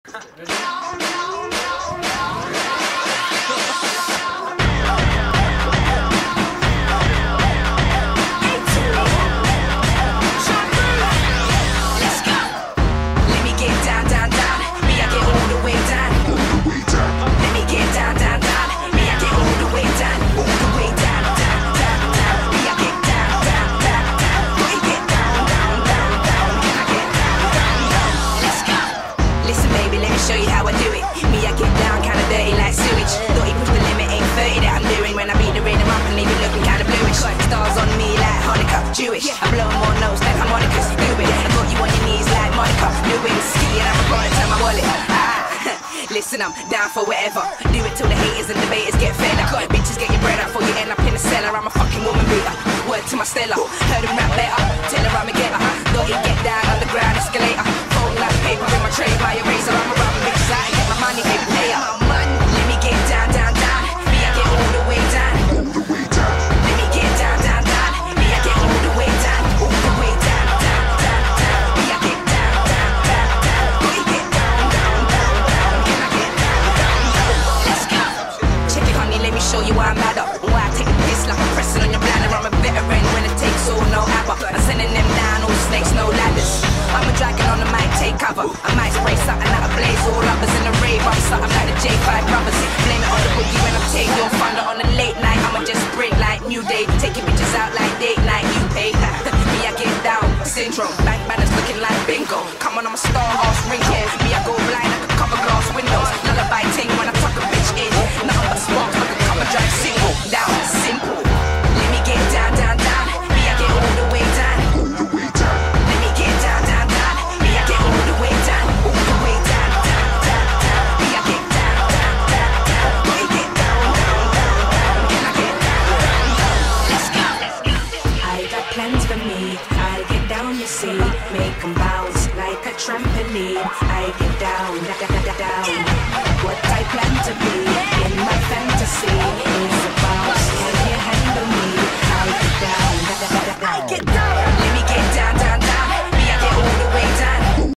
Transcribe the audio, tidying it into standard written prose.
Show you how I do it. Me, I get down kinda dirty like sewage. Thought he pushed the limit, ain't 30 that I'm doing. When I beat the rhythm up and leave it looking kinda bluish. Stars on me like Hanukkah, Jewish. I blow more notes than harmonicas, do it. I got you on your knees like Monica, doing skiing. I'm a product of my wallet. Listen, I'm down for whatever. Do it till the haters and debaters get fed up. Bitches get your bread up before you end up in the cellar. I'm a fucking woman beater. Word to my Stella. Heard him rap better. Tell her I'm a getter. Thought he'd get down on the ground escalator. Fold like paper in my tray by eraser. I'm a rubber bitch out and get my money, baby, pay up. Let me get down, down, down. Me, I get all the way down. Let me get down, down, down. Me, I get all the way down. All the way down, down, down, down. Me, I get down, down, down, down. Boy, get down, down, down, down. Can I get down, down, down? Let's go. Check it, honey, let me show you why I'm mad up. Why I take a piss like I'm pressing on your bladder. I'm a veteran when it takes all, no abba. I'm sending them down, all snakes, no ladders. I'm a dragon on the mic, take cover. I might spray something out of blaze. All uppers in the rave, I'm something like the J5 brothers. Blame it on the boogie when I'm taking your thunder on a late night. I'ma just break like New Day, taking bitches out like date night. You pay me, I get down. Syndrome, bank banners looking like bingo. Come on, I'm a star, ass ring here. Me, I go blind, I can cover glass windows. Lullaby ting when I tuck a bitch in. Nothing but sparks, I can cover drive single. Down, simple. Let me get down, down, down. Me, I get all the way down. Let me get down, down, down. Me, I get all the way down. All the way down, down, down, down. Me, I get down, down, down, down. Boy, get down, down, down, down. Can I get down, down, down? Let's go. I got plans for me. I get down, you see. Make 'em bounce like a trampoline. I get down, down, down. What I plan to be in my fantasy is